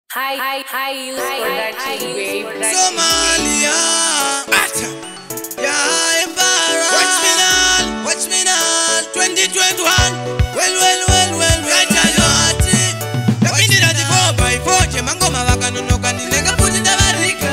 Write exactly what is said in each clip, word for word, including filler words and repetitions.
High, high, high use production, babe. Somalia, Atta, yeah, Embara. Watch me now, watch me now, twenty twenty-one. Well, well, well, well, right now you're at it. The pindi that four by four, Chemango Mavaka no Candilega put in the Varika.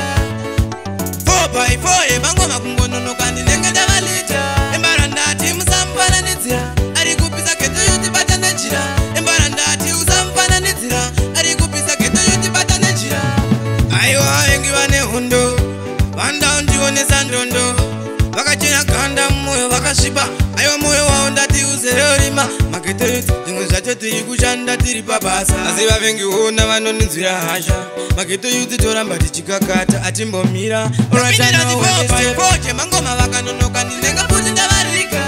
Four by four, Emango Makumbo no Candilega da Valita. Embaranda, Tim Sampana Nizia. Arikupisa Keto Yuti Batanachira. Embaranda, Tim Sampana Nizia. Arikupisa Keto Yuti Batanachira. Ayo wengi wane hundo Wanda unjione sandondo Wakachina kanda moyo wakashiba Ayo moyo waondati uzerorima Makete zingu zachetu ikushanda tiri papasa Aziva vengi huna wano nizira hasha Makete yuti toramba tichikakata Atimbo mira Orachana uweste Foche mangoma wakanonoka nilenga puti ndavarika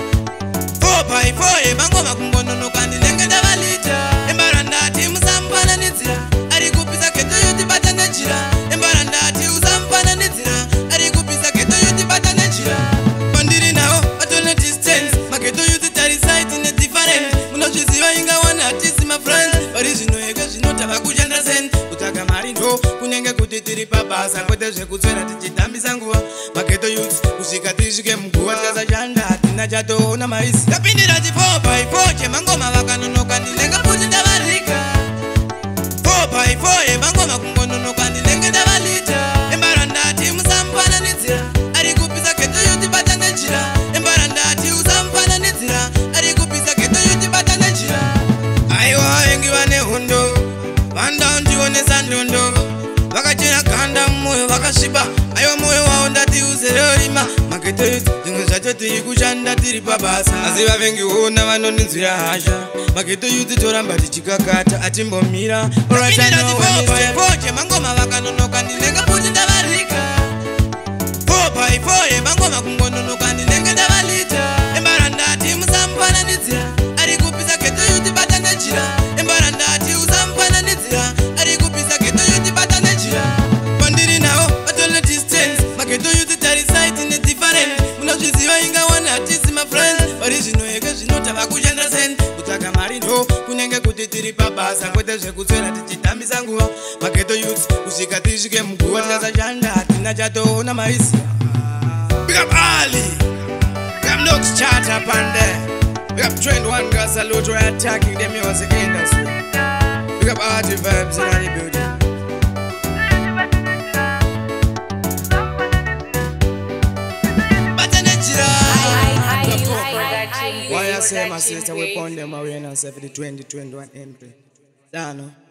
Four by four mangoma kumbononoka nilenga ndavalita Embaranda timu sampana nizira Arikupisa keto yuti batanachira Embarandati uzampana nizira Arikupisa keto yuti batanachira Pandiri nao atona distance Maketo yuti tari site in a different Munochiziva inga wana tisi my friends Origino ega jinota bakujanda zen Utaka marindo kunyenge kutitiri papasa Kwete shekutswera tichitambi sanguwa Maketo yuti kushika tishike mkuwa Kaza janda atina jato na maisi Kapindira ti four by four Chemangoma wakanonoka nilenga puti ndavarika Four by four, Ebangoma kumbonono kandi lenge davalita. Embarandati musampana nizira. Arikupisa keto yuti batanachira. Embarandati usampana nizira. Arikupisa keto yuti batanachira. Ayo wengi wane hundo. Wanda unjione sandondo. Wakachina kanda moyo wakashiba. Ayo moyo waondati uzerorima. Maketo yuti zingu zachetu ikushanda tiri papasa. Aziva vengi huna wano nizira hasha. Maketo yuti toramba tichikakata Atimbo mira Orachana uweste Foche mangoma wakanonoka nilenga puti ndavarika Four by four mangoma kumbononoka nilenga ndavalita Embarandati musampana nizira Arikupisa keto yuti batanachira Embarandati usampana nizira Arikupisa keto yuti batanachira Pandiri nao atona distance Maketo yuti tari site in a different Munochiziva inga wana tisi my friends Origino ega jinota bakujanda zen Utaka marindo kunyenge kutitiri papasa Kwete shekutswera tichitambi sanguwa Maketo youth kushika tishike mkuwa Tikaza janda atina jato na maisi Big up Ali Big up Nox chat up and there Big up Trend One Girl Salute. We're attacking the music industry. Big up Arty Vibes in the building. Why I say my sister we pound them away now for the twenty twenty-one entry. Dano.